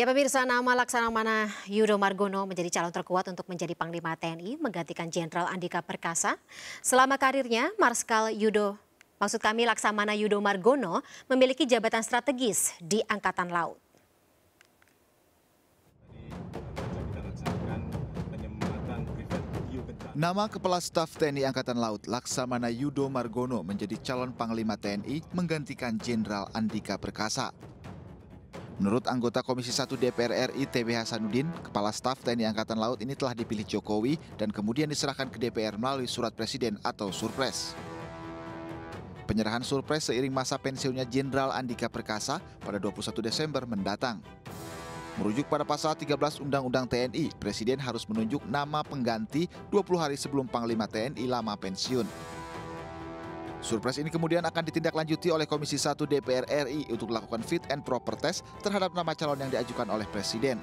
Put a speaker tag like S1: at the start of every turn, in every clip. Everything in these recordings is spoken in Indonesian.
S1: Ya pemirsa, nama Laksamana Yudo Margono menjadi calon terkuat untuk menjadi Panglima TNI menggantikan Jenderal Andika Perkasa. Selama karirnya, Laksamana Yudo Margono memiliki jabatan strategis di Angkatan Laut.
S2: Nama Kepala Staf TNI Angkatan Laut Laksamana Yudo Margono menjadi calon Panglima TNI menggantikan Jenderal Andika Perkasa. Menurut anggota Komisi 1 DPR RI TB Hasanuddin, Kepala Staf TNI Angkatan Laut ini telah dipilih Jokowi dan kemudian diserahkan ke DPR melalui surat Presiden atau Surpres. Penyerahan Surpres seiring masa pensiunnya Jenderal Andika Perkasa pada 21 Desember mendatang. Merujuk pada pasal 13 Undang-Undang TNI, Presiden harus menunjuk nama pengganti 20 hari sebelum Panglima TNI lama pensiun. Surpres ini kemudian akan ditindaklanjuti oleh Komisi 1 DPR RI untuk melakukan fit and proper test terhadap nama calon yang diajukan oleh Presiden.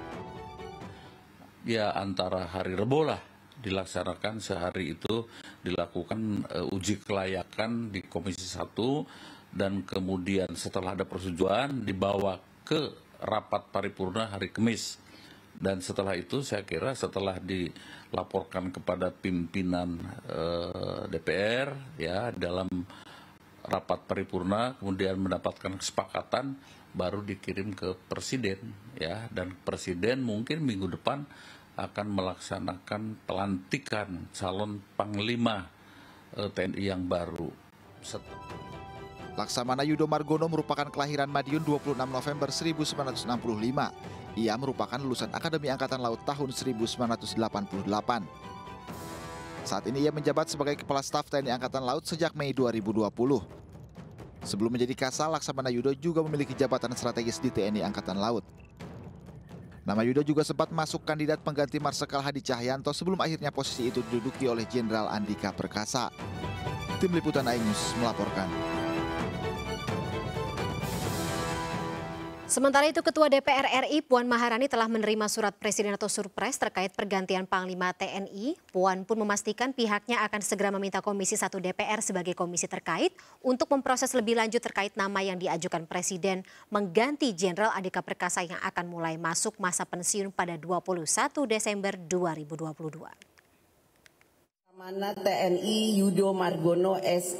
S3: Ya antara hari Rebo lah dilaksanakan, sehari itu dilakukan uji kelayakan di Komisi 1 dan kemudian setelah ada persetujuan dibawa ke rapat paripurna hari Kamis. Dan setelah itu saya kira setelah dilaporkan kepada pimpinan DPR ya dalam rapat paripurna kemudian mendapatkan kesepakatan baru dikirim ke Presiden ya, dan Presiden mungkin minggu depan akan melaksanakan pelantikan calon Panglima TNI yang baru.
S2: Laksamana Yudo Margono merupakan kelahiran Madiun 26 November 1965. Ia merupakan lulusan Akademi Angkatan Laut tahun 1988. Saat ini ia menjabat sebagai Kepala Staf TNI Angkatan Laut sejak Mei 2020. Sebelum menjadi Kasal, Laksamana Yudo juga memiliki jabatan strategis di TNI Angkatan Laut. Nama Yudo juga sempat masuk kandidat pengganti Marsikal Hadi Cahyanto sebelum akhirnya posisi itu diduduki oleh Jenderal Andika Perkasa. Tim Liputan Ainus melaporkan.
S1: Sementara itu, Ketua DPR RI Puan Maharani telah menerima surat Presiden atau Surpres terkait pergantian Panglima TNI. Puan pun memastikan pihaknya akan segera meminta Komisi 1 DPR sebagai komisi terkait untuk memproses lebih lanjut terkait nama yang diajukan Presiden mengganti Jenderal Andika Perkasa yang akan mulai masuk masa pensiun pada 21 Desember 2022.
S4: Laksamana TNI Yudo Margono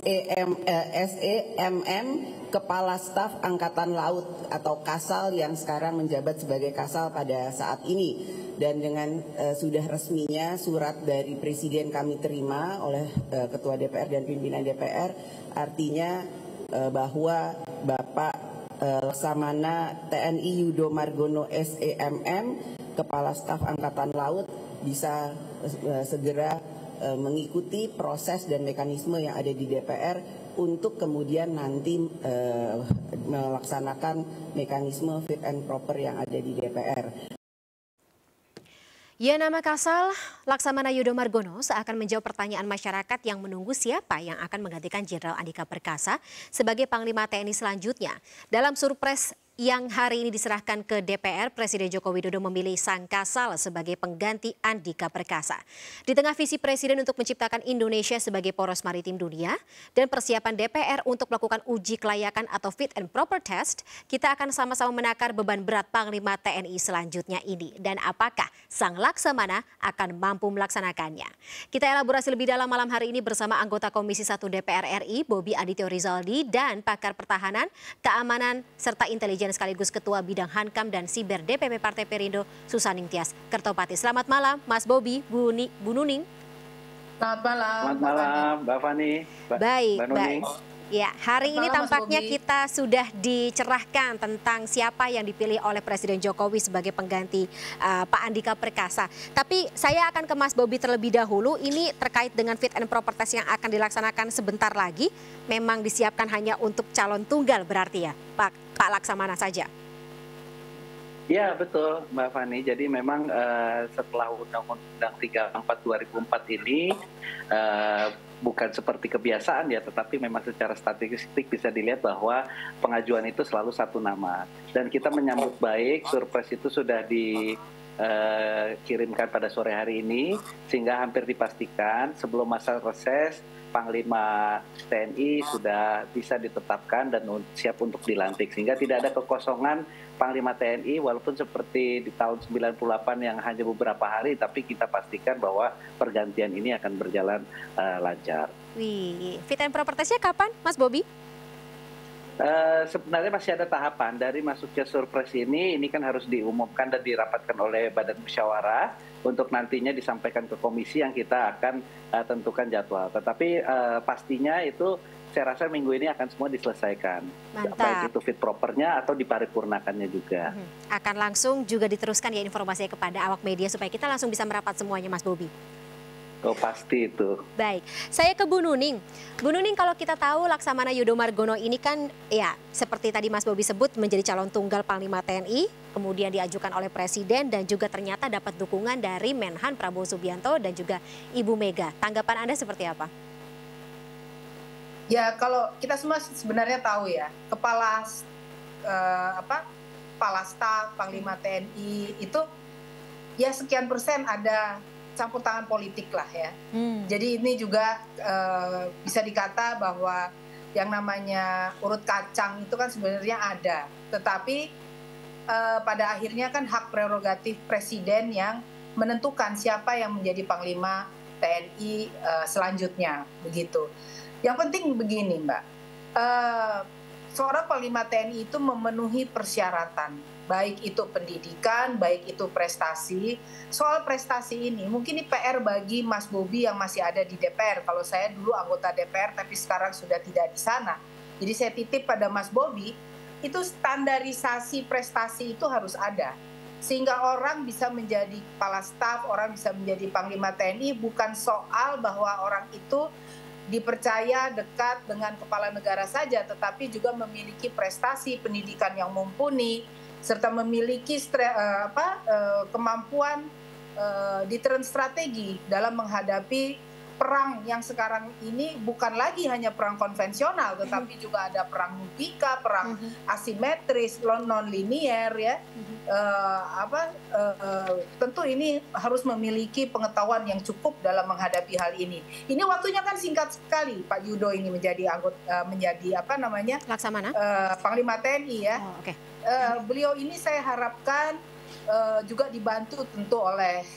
S4: SEMM Kepala Staf Angkatan Laut atau Kasal yang sekarang menjabat sebagai Kasal pada saat ini. Dan dengan sudah resminya surat dari Presiden kami terima oleh Ketua DPR dan pimpinan DPR, artinya bahwa Bapak Laksamana TNI Yudo Margono SEMM Kepala Staf Angkatan Laut bisa segera mengikuti proses dan mekanisme yang ada di DPR untuk kemudian nanti melaksanakan mekanisme fit and proper yang ada di DPR.
S1: Ya, nama Kasal Laksamana Yudo Margono seakan menjawab pertanyaan masyarakat yang menunggu siapa yang akan menggantikan Jenderal Andika Perkasa sebagai Panglima TNI selanjutnya. Dalam Surpres yang hari ini diserahkan ke DPR, Presiden Joko Widodo memilih sang Kasal sebagai pengganti Andika Perkasa. Di tengah visi Presiden untuk menciptakan Indonesia sebagai poros maritim dunia dan persiapan DPR untuk melakukan uji kelayakan atau fit and proper test, kita akan sama-sama menakar beban berat Panglima TNI selanjutnya ini dan apakah sang Laksamana akan mampu melaksanakannya. Kita elaborasi lebih dalam malam hari ini bersama anggota Komisi 1 DPR RI, Bobi Aditya Rizaldi, dan pakar pertahanan, keamanan, serta intelijen sekaligus Ketua Bidang Hankam dan Siber DPP Partai Perindo, Susaning Tias Kertopati. Selamat malam, Mas Bobi, Bu Nuning.
S5: Selamat malam.
S6: Selamat malam, Mbak Fani.
S1: Baik, baik. Ya, hari ini
S5: Malam,
S1: tampaknya kita sudah dicerahkan tentang siapa yang dipilih oleh Presiden Jokowi sebagai pengganti Pak Andika Perkasa. Tapi saya akan ke Mas Bobi terlebih dahulu. Ini terkait dengan fit and proper test yang akan dilaksanakan sebentar lagi. Memang disiapkan hanya untuk calon tunggal berarti ya, Pak Laksamana saja.
S6: Ya betul Mbak Fani, jadi memang setelah Undang-Undang 34 2004 ini bukan seperti kebiasaan ya, tetapi memang secara statistik bisa dilihat bahwa pengajuan itu selalu satu nama. Dan kita menyambut baik, Surpres itu sudah dikirimkan pada sore hari ini, sehingga hampir dipastikan sebelum masa reses Panglima TNI sudah bisa ditetapkan dan siap untuk dilantik, sehingga tidak ada kekosongan Panglima TNI walaupun seperti di tahun 98 yang hanya beberapa hari, tapi kita pastikan bahwa pergantian ini akan berjalan lancar.
S1: Wih, fit and proper testnya kapan, Mas Bobi?
S6: Sebenarnya masih ada tahapan dari masuknya surpres ini kan harus diumumkan dan dirapatkan oleh Badan Musyawarah untuk nantinya disampaikan ke komisi yang kita akan tentukan jadwal. Tetapi pastinya itu saya rasa minggu ini akan semua diselesaikan.
S1: Mantap.
S6: Baik itu fit propernya atau diparipurnakannya juga.
S1: Akan langsung juga diteruskan ya informasinya kepada awak media supaya kita langsung bisa merapat semuanya, Mas Bobi.
S6: Oh, pasti itu.
S1: Baik, saya ke Bu Nuning. Bu Nuning, kalau kita tahu Laksamana Yudo Margono ini kan ya seperti tadi Mas Bobi sebut menjadi calon tunggal Panglima TNI, kemudian diajukan oleh Presiden dan juga ternyata dapat dukungan dari Menhan Prabowo Subianto dan juga Ibu Mega. Tanggapan Anda seperti apa?
S5: Ya, kalau kita semua sebenarnya tahu ya, kepala staf, Panglima TNI itu ya sekian persen ada campur tangan politik lah ya. Jadi ini juga bisa dikata bahwa yang namanya urut kacang itu kan sebenarnya ada. Tetapi pada akhirnya kan hak prerogatif Presiden yang menentukan siapa yang menjadi Panglima TNI selanjutnya, begitu. Yang penting begini, Mbak, seorang Panglima TNI itu memenuhi persyaratan, baik itu pendidikan, baik itu prestasi. Soal prestasi ini mungkin ini PR bagi Mas Bobi yang masih ada di DPR. Kalau saya dulu anggota DPR tapi sekarang sudah tidak di sana. Jadi saya titip pada Mas Bobi, itu standarisasi prestasi itu harus ada. Sehingga orang bisa menjadi kepala staf, orang bisa menjadi Panglima TNI, bukan soal bahwa orang itu dipercaya dekat dengan kepala negara saja, tetapi juga memiliki prestasi pendidikan yang mumpuni, serta memiliki kemampuan deterrent strategi dalam menghadapi perang yang sekarang ini bukan lagi hanya perang konvensional, tetapi juga ada perang mubika, perang asimetris, non-linier ya. Tentu ini harus memiliki pengetahuan yang cukup dalam menghadapi hal ini. Ini waktunya kan singkat sekali Pak Yudo ini menjadi
S1: Laksamana
S5: Panglima TNI ya.
S1: Oh, okay.
S5: Beliau ini saya harapkan juga dibantu tentu oleh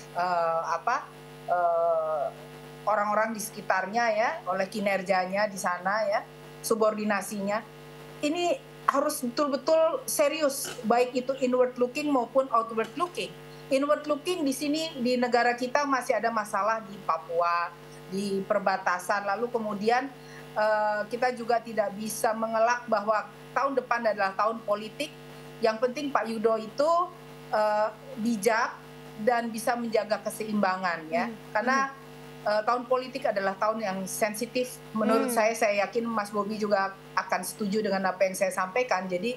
S5: orang-orang di sekitarnya ya, oleh kinerjanya di sana ya, subordinasinya. Ini harus betul-betul serius, baik itu inward looking maupun outward looking. Inward looking di sini di negara kita masih ada masalah di Papua, di perbatasan, lalu kemudian kita juga tidak bisa mengelak bahwa tahun depan adalah tahun politik. Yang penting Pak Yudo itu bijak dan bisa menjaga keseimbangan ya, karena tahun politik adalah tahun yang sensitif. Menurut saya yakin Mas Bobi juga akan setuju dengan apa yang saya sampaikan. Jadi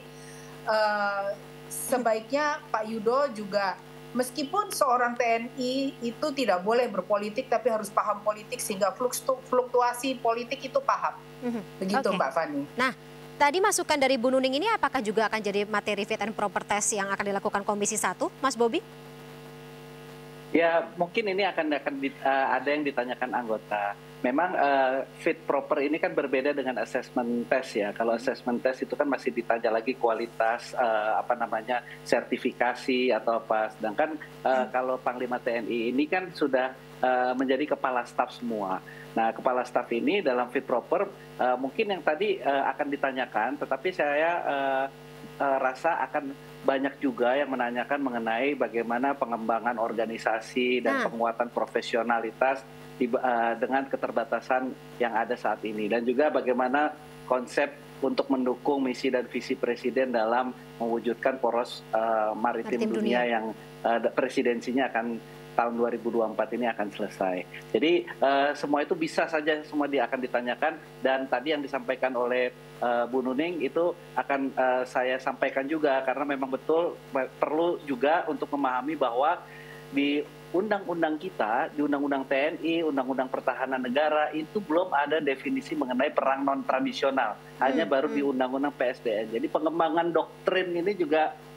S5: sebaiknya Pak Yudo juga, meskipun seorang TNI itu tidak boleh berpolitik, tapi harus paham politik sehingga fluktuasi politik itu paham. Begitu Mbak Fani.
S1: Nah, tadi masukan dari Bu Nuning ini apakah juga akan jadi materi fit and proper test yang akan dilakukan Komisi 1, Mas Bobi?
S6: Ya, mungkin ini akan ada yang ditanyakan anggota. Memang fit proper ini kan berbeda dengan assessment test ya. Kalau assessment test itu kan masih ditanya lagi kualitas sertifikasi atau apa. Sedangkan kalau Panglima TNI ini kan sudah menjadi kepala staf semua. Nah, kepala staf ini dalam fit proper mungkin yang tadi akan ditanyakan, tetapi saya rasa akan banyak juga yang menanyakan mengenai bagaimana pengembangan organisasi dan penguatan profesionalitas dengan keterbatasan yang ada saat ini. Dan juga bagaimana konsep untuk mendukung misi dan visi Presiden dalam mewujudkan poros maritim dunia yang presidensinya akan tahun 2024 ini akan selesai. Jadi semua itu bisa saja semua akan ditanyakan, dan tadi yang disampaikan oleh Bu Nuning itu akan saya sampaikan juga, karena memang betul perlu juga untuk memahami bahwa di undang-undang kita, di undang-undang TNI, undang-undang pertahanan negara itu belum ada definisi mengenai perang non tradisional, hanya baru di undang-undang PSDN. Jadi pengembangan doktrin ini juga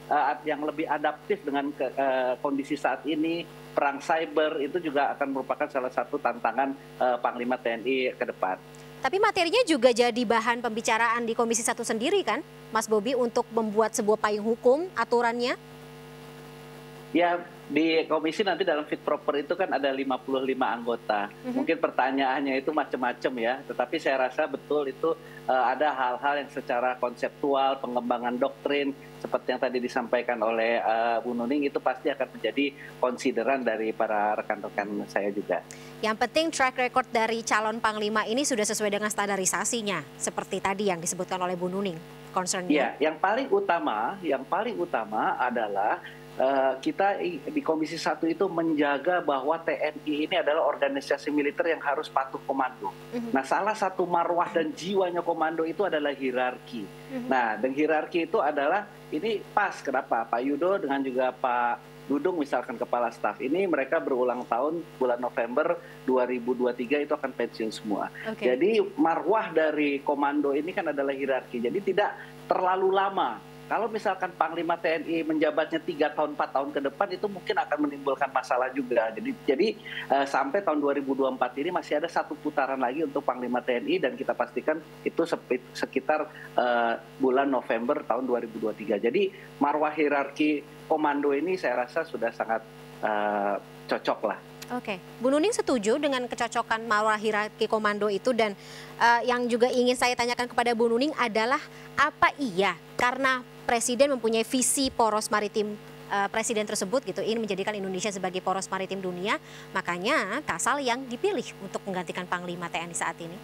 S6: yang lebih adaptif dengan kondisi saat ini, perang cyber itu juga akan merupakan salah satu tantangan Panglima TNI ke depan.
S1: Tapi materinya juga jadi bahan pembicaraan di Komisi 1 sendiri kan, Mas Bobi, untuk membuat sebuah payung hukum aturannya?
S6: Ya, di komisi nanti dalam fit proper itu kan ada 55 anggota. Mungkin pertanyaannya itu macam-macam ya, tetapi saya rasa betul itu ada hal-hal yang secara konseptual, pengembangan doktrin, seperti yang tadi disampaikan oleh Bu Nuning, itu pasti akan menjadi konsideran dari para rekan-rekan saya juga.
S1: Yang penting track record dari calon Panglima ini sudah sesuai dengan standarisasinya, seperti tadi yang disebutkan oleh Bu Nuning, concernnya.
S6: Ya, yang paling utama adalah kita di Komisi 1 itu menjaga bahwa TNI ini adalah organisasi militer yang harus patuh komando. Nah, salah satu marwah dan jiwanya komando itu adalah hierarki. Nah, dan hierarki itu adalah ini pas kenapa Pak Yudo dengan juga Pak Dudung misalkan kepala staf ini mereka berulang tahun bulan November 2023 itu akan pensiun semua. Jadi marwah dari komando ini kan adalah hierarki. Jadi tidak terlalu lama. Kalau misalkan Panglima TNI menjabatnya 3 tahun, 4 tahun ke depan itu mungkin akan menimbulkan masalah juga. Jadi sampai tahun 2024 ini masih ada satu putaran lagi untuk Panglima TNI dan kita pastikan itu sekitar bulan November tahun 2023. Jadi marwah hierarki komando ini saya rasa sudah sangat cocok lah.
S1: Oke, Bu Nuning setuju dengan kecocokan marwah hierarki komando itu, dan yang juga ingin saya tanyakan kepada Bu Nuning adalah apa iya karena Presiden mempunyai visi poros maritim Presiden tersebut gitu, ingin menjadikan Indonesia sebagai poros maritim dunia, makanya Kasal yang dipilih untuk menggantikan Panglima TNI saat ini?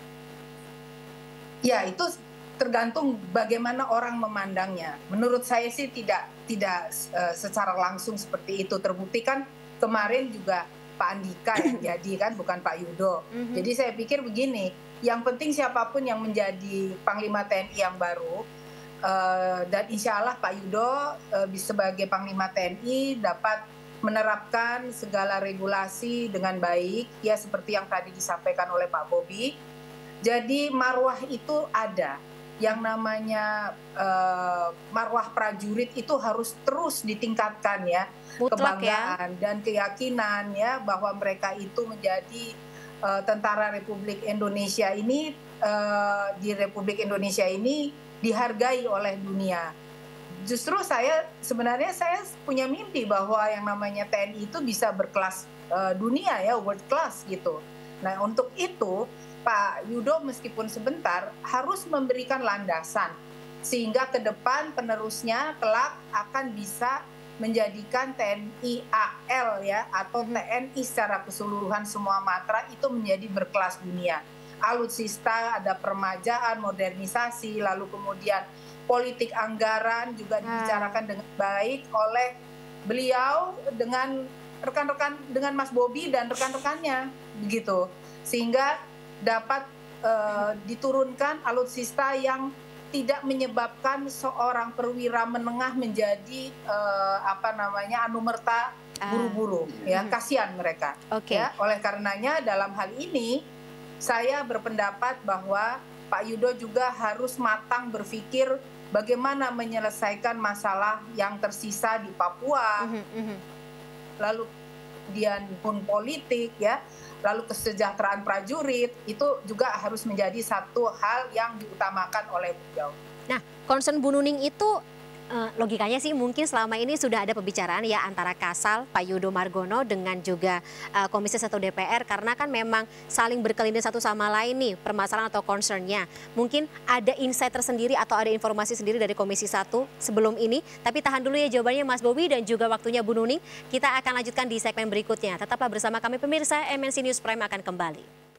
S5: Ya, itu tergantung bagaimana orang memandangnya. Menurut saya sih tidak secara langsung seperti itu. Terbukti kan kemarin juga Pak Andika yang jadi kan, bukan Pak Yudo. Jadi saya pikir begini, yang penting siapapun yang menjadi Panglima TNI yang baru, dan insya Allah Pak Yudo sebagai Panglima TNI dapat menerapkan segala regulasi dengan baik, ya seperti yang tadi disampaikan oleh Pak Bobi. Jadi marwah itu ada. Yang namanya marwah prajurit itu harus terus ditingkatkan ya. Mutlak, kebanggaan ya, dan keyakinan ya bahwa mereka itu menjadi tentara Republik Indonesia ini, di Republik Indonesia ini dihargai oleh dunia. Justru sebenarnya saya punya mimpi bahwa yang namanya TNI itu bisa berkelas dunia ya, world class gitu. Nah, untuk itu Pak Yudo meskipun sebentar harus memberikan landasan sehingga ke depan penerusnya kelak akan bisa menjadikan TNI AL ya, atau TNI secara keseluruhan semua matra itu menjadi berkelas dunia. Alutsista, ada permajaan, modernisasi, lalu kemudian politik anggaran juga dibicarakan dengan baik oleh beliau dengan rekan-rekan, dengan Mas Bobi dan rekan-rekannya begitu, sehingga dapat diturunkan alutsista yang tidak menyebabkan seorang perwira menengah menjadi anumerta buru-buru ya, kasihan mereka. Ya, oleh karenanya dalam hal ini saya berpendapat bahwa Pak Yudo juga harus matang berpikir bagaimana menyelesaikan masalah yang tersisa di Papua, lalu kemudian pun politik ya, lalu kesejahteraan prajurit, itu juga harus menjadi satu hal yang diutamakan oleh beliau.
S1: Nah, concern Bu Nuning itu logikanya sih mungkin selama ini sudah ada pembicaraan ya antara Kasal, Pak Yudo Margono dengan juga Komisi 1 DPR, karena kan memang saling berkelindan satu sama lain nih permasalahan atau concernnya. Mungkin ada insight tersendiri atau ada informasi sendiri dari Komisi 1 sebelum ini, tapi tahan dulu ya jawabannya Mas Bobi dan juga waktunya Bu Nuning. Kita akan lanjutkan di segmen berikutnya. Tetaplah bersama kami pemirsa, MNC News Prime akan kembali.